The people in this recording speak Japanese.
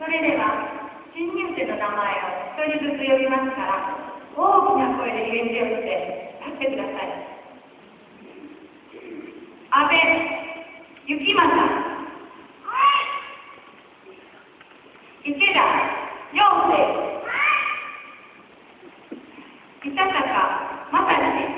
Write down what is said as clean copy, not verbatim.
それでは新入生の名前を一人ずつ呼びますから、大きな声で返事をして立ってください。阿部幸正、池田陽生、板坂正志、